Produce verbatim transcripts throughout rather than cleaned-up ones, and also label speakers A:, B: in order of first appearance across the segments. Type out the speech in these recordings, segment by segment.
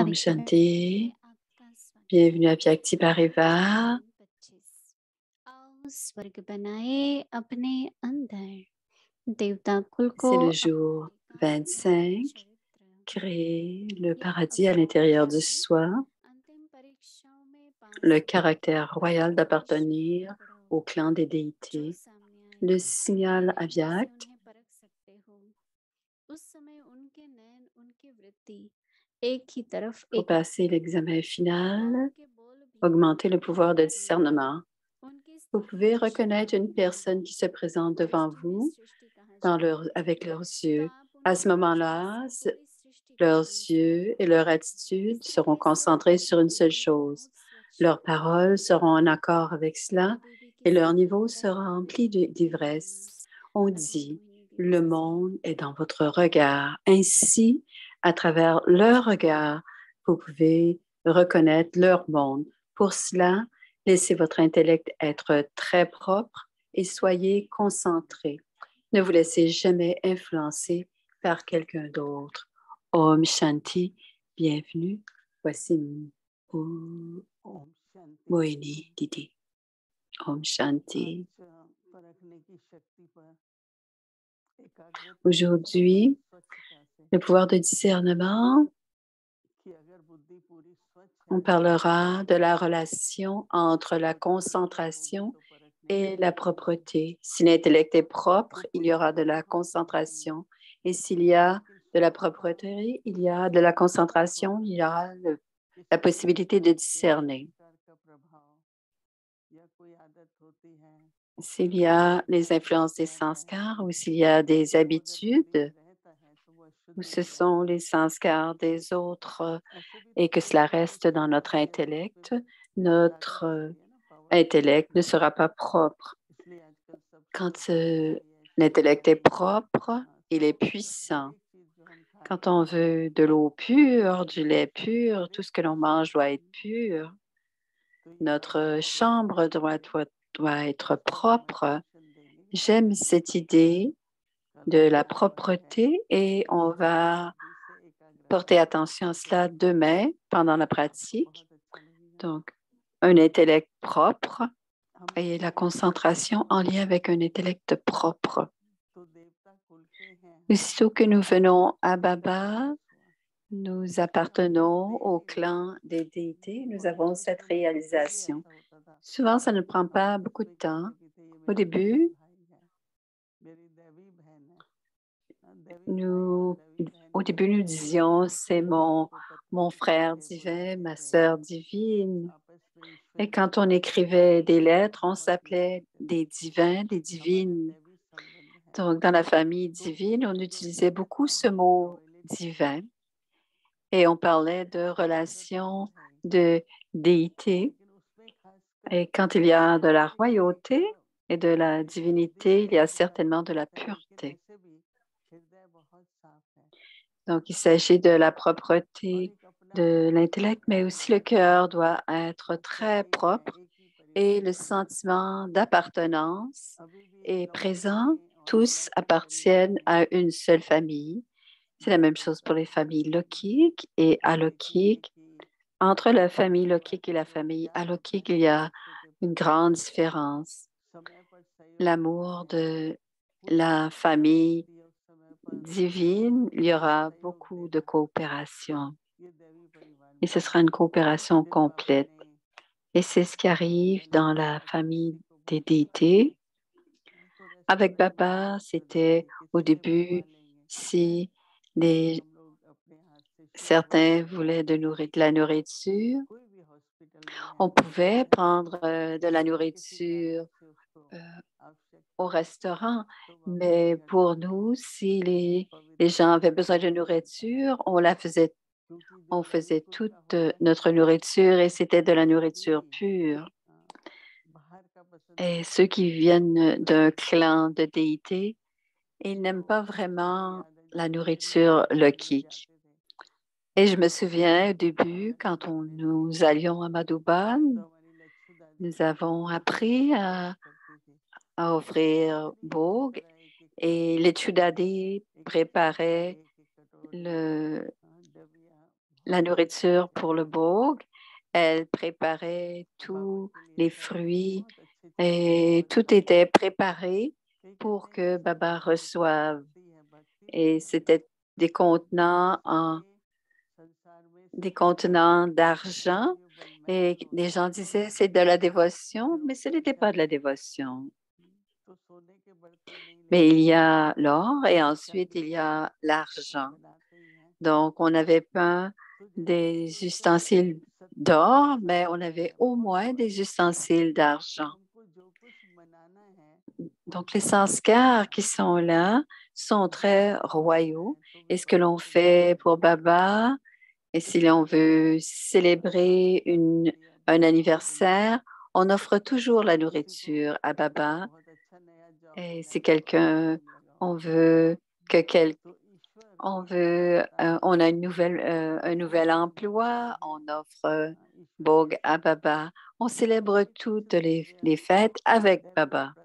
A: Om Shanti. Bienvenue à Vyakti Parivar. C'est le jour vingt-cinq. Créer le paradis à l'intérieur du soi. Le caractère royal d'appartenir au clan des déités. Le signal Avyakt. Pour passer l'examen final, augmenter le pouvoir de discernement. Vous pouvez reconnaître une personne qui se présente devant vous dans leur, avec leurs yeux. À ce moment-là, leurs yeux et leur attitude seront concentrés sur une seule chose. Leurs paroles seront en accord avec cela et leur niveau sera rempli d'ivresse. On dit, le monde est dans votre regard. Ainsi, à travers leur regard, vous pouvez reconnaître leur monde. Pour cela, laissez votre intellect être très propre et soyez concentrés. Ne vous laissez jamais influencer par quelqu'un d'autre. Om Shanti, bienvenue. Voici Mohini Didi. Om Shanti. Aujourd'hui, le pouvoir de discernement, on parlera de la relation entre la concentration et la propreté. Si l'intellect est propre, il y aura de la concentration. Et s'il y a de la propreté, il y a de la concentration, il y aura le, la possibilité de discerner. S'il y a les influences des sanskars ou s'il y a des habitudes, ou ce sont les sanskars des autres et que cela reste dans notre intellect, notre intellect ne sera pas propre. Quand euh, l'intellect est propre, il est puissant. Quand on veut de l'eau pure, du lait pur, tout ce que l'on mange doit être pur. Notre chambre doit, doit, doit être propre. J'aime cette idée de la propreté et on va porter attention à cela demain pendant la pratique. Donc, un intellect propre et la concentration en lien avec un intellect propre. Aussitôt que nous venons à Baba, nous appartenons au clan des déités. Nous avons cette réalisation. Souvent, ça ne prend pas beaucoup de temps. Au début, nous, au début, nous disions, c'est mon, mon frère divin, ma sœur divine. Et quand on écrivait des lettres, on s'appelait des divins, des divines. Donc, dans la famille divine, on utilisait beaucoup ce mot divin et on parlait de relations de déité. Et quand il y a de la royauté et de la divinité, il y a certainement de la pureté. Donc, il s'agit de la propreté de l'intellect, mais aussi le cœur doit être très propre et le sentiment d'appartenance est présent. Tous appartiennent à une seule famille. C'est la même chose pour les familles lokhiques et alokhiques. Entre la famille lokhique et la famille alokhique, il y a une grande différence. L'amour de la famille divine, il y aura beaucoup de coopération. Et ce sera une coopération complète. Et c'est ce qui arrive dans la famille des déités. Avec Baba, c'était au début, si les, certains voulaient de, nourrir, de la nourriture, on pouvait prendre euh, de la nourriture euh, au restaurant. Mais pour nous, si les, les gens avaient besoin de nourriture, on la faisait, on faisait toute notre nourriture et c'était de la nourriture pure. Et ceux qui viennent d'un clan de déité, ils n'aiment pas vraiment la nourriture lokhique. Et je me souviens au début, quand on, nous allions à Madhuban, nous avons appris à, à offrir Bhog et les Chudadis préparaient le, la nourriture pour le bhog. Elle préparait tous les fruits et tout était préparé pour que Baba reçoive. Et c'était des contenants en des contenants d'argent et les gens disaient c'est de la dévotion, mais ce n'était pas de la dévotion. Mais il y a l'or et ensuite il y a l'argent. Donc, on avait pas des ustensiles d'or, mais on avait au moins des ustensiles d'argent. Donc, les sanskars qui sont là sont très royaux. Et ce que l'on fait pour Baba, et si l'on veut célébrer une, un anniversaire, on offre toujours la nourriture à Baba. Et si quelqu'un, on veut que quel, on veut, euh, on a une nouvelle, euh, un nouvel emploi, on offre euh, Bhog à Baba. On célèbre toutes les, les fêtes avec Baba.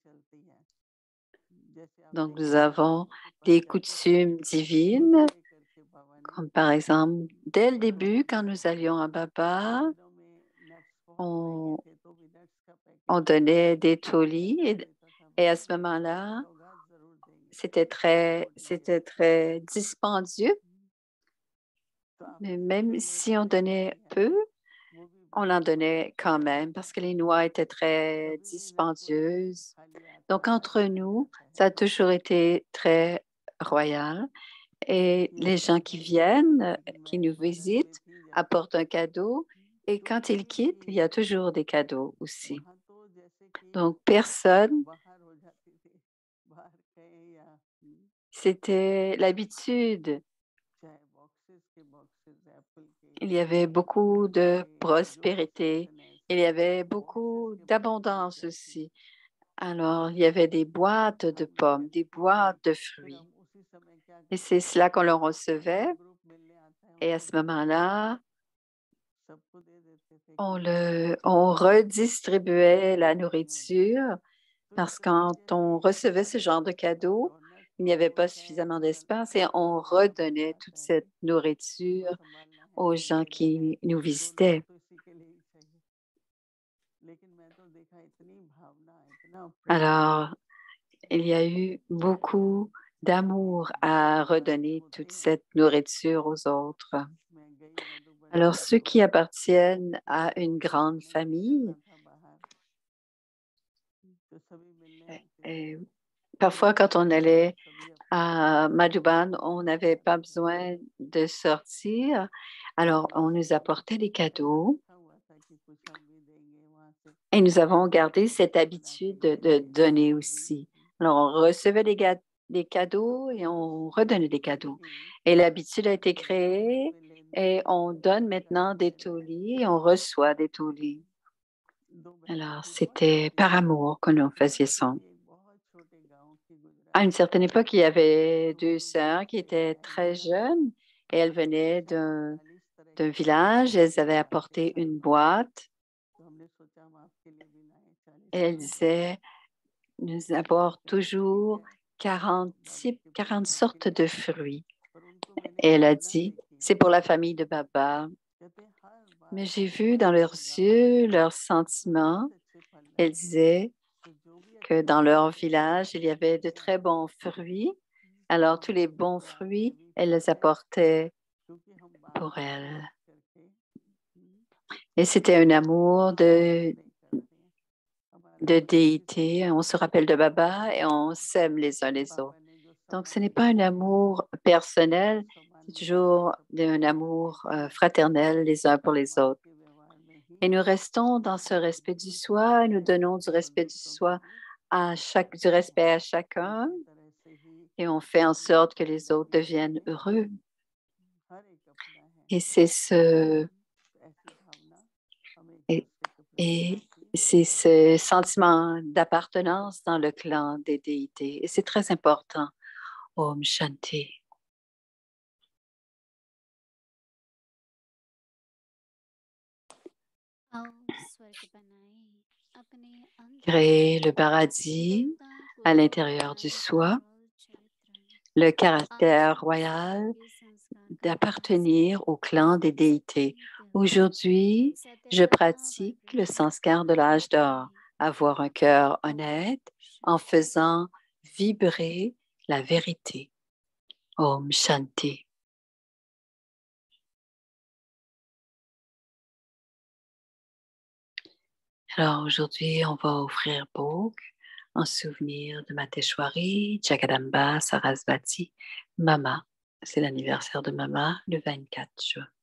A: Donc, nous avons des coutumes divines, comme par exemple, dès le début, quand nous allions à Baba, on, on donnait des tolis et, et à ce moment-là, c'était très, c'était très dispendieux. Mais même si on donnait peu, on en donnait quand même parce que les noix étaient très dispendieuses. Donc, entre nous, ça a toujours été très royal. Et les gens qui viennent, qui nous visitent, apportent un cadeau. Et quand ils quittent, il y a toujours des cadeaux aussi. Donc, personne, c'était l'habitude. Il y avait beaucoup de prospérité. Il y avait beaucoup d'abondance aussi. Alors, il y avait des boîtes de pommes, des boîtes de fruits. Et c'est cela qu'on leur recevait. Et à ce moment-là, on, le, on redistribuait la nourriture parce que quand on recevait ce genre de cadeau, il n'y avait pas suffisamment d'espace et on redonnait toute cette nourriture aux gens qui nous visitaient. Alors, il y a eu beaucoup d'amour à redonner toute cette nourriture aux autres. Alors, ceux qui appartiennent à une grande famille, et parfois quand on allait à Madhuban, on n'avait pas besoin de sortir. Alors, on nous apportait des cadeaux et nous avons gardé cette habitude de, de donner aussi. Alors, on recevait des, des cadeaux et on redonnait des cadeaux. Et l'habitude a été créée et on donne maintenant des tolis et on reçoit des tolis. Alors, c'était par amour que nous faisions ça. À une certaine époque, il y avait deux sœurs qui étaient très jeunes et elles venaient d'un d'un village. Elles avaient apporté une boîte et elles disaient, nous avons toujours quarante types, quarante sortes de fruits. Et elle a dit, c'est pour la famille de Baba. Mais j'ai vu dans leurs yeux leurs sentiments. Elle disait que dans leur village, il y avait de très bons fruits. Alors, tous les bons fruits, elle les apportait pour elle. Et c'était un amour de, de déité. On se rappelle de Baba et on s'aime les uns les autres. Donc, ce n'est pas un amour personnel, c'est toujours un amour euh, fraternel les uns pour les autres. Et nous restons dans ce respect du soi, nous donnons du respect du soi à chaque, du respect à chacun et on fait en sorte que les autres deviennent heureux. Et c'est ce, et, et c'est ce sentiment d'appartenance dans le clan des déités. Et c'est très important. Om Shanti. Créer le paradis à l'intérieur du soi, le caractère royal d'appartenir au clan des déités. Aujourd'hui, je pratique le sanskar de l'âge d'or, avoir un cœur honnête en faisant vibrer la vérité. Om Shanti. Alors aujourd'hui, on va offrir Bhog en souvenir de Mateshwari, Jagadamba, Sarasvati, Mama. C'est l'anniversaire de Mama le vingt-quatre juin.